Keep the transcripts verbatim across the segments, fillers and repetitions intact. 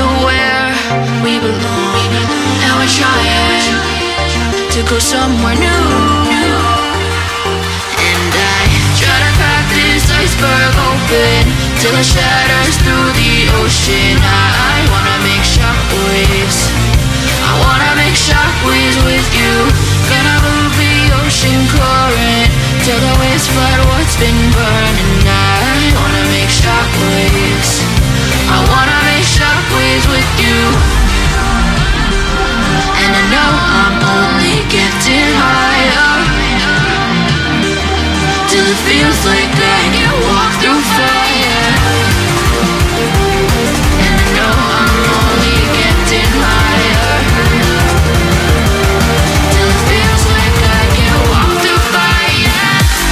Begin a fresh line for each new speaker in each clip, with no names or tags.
to where we belong, and we're trying to go somewhere new. And I try to crack this iceberg open till it shatters through the ocean. I wanna make shockwaves, I wanna make shockwaves with you. Gonna move the ocean current till the waves flood what's been burning. I wanna make shockwaves, I wanna make shockwaves with you. And I know I'm only getting higher, till it feels like I can walk through fire. And I know I'm only getting higher, till it feels like I can walk through fire.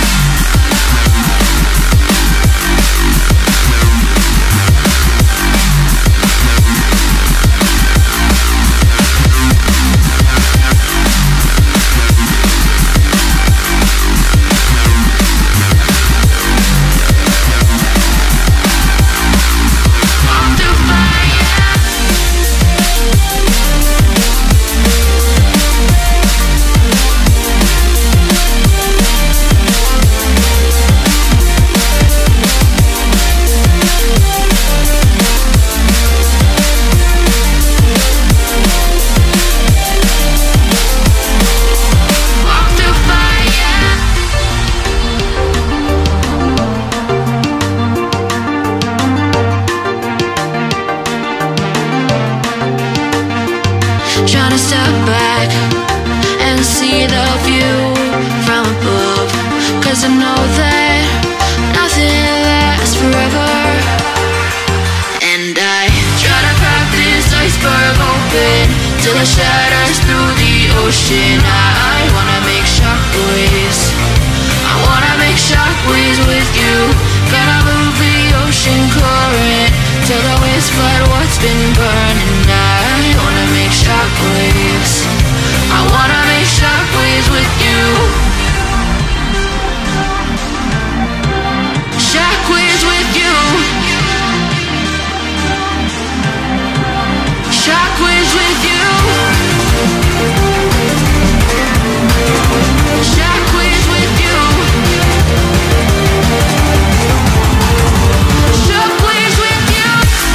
Trying to step back and see the view from above, 'cause I know that nothing lasts forever. And I try to crack this iceberg open till it shatters through the ocean. I wanna make shockwaves, I wanna make shockwaves with you. Gonna move the ocean current till the waves flood what's been burning. I wanna make shockwaves, I wanna make shockwaves with you. Shockwaves with you, shockwaves with you, shockwaves with you, shockwaves with you.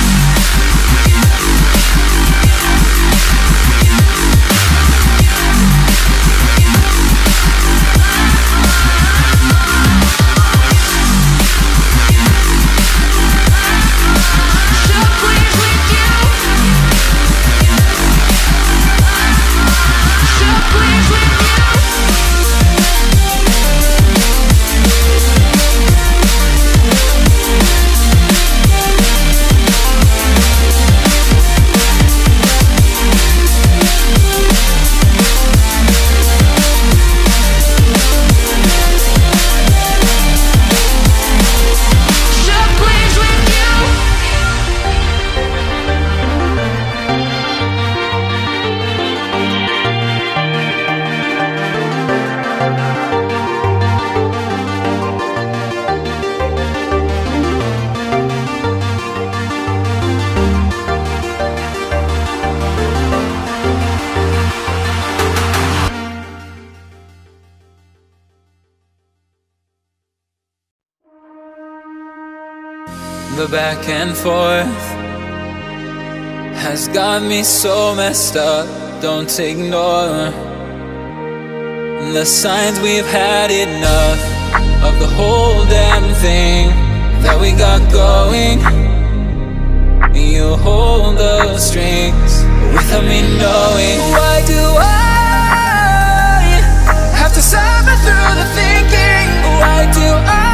The back and forth has got me so messed up. Don't ignore the signs. We've had enough of the whole damn thing that we got going. You hold the strings without me knowing. Why do I have to suffer through the thinking? Why do I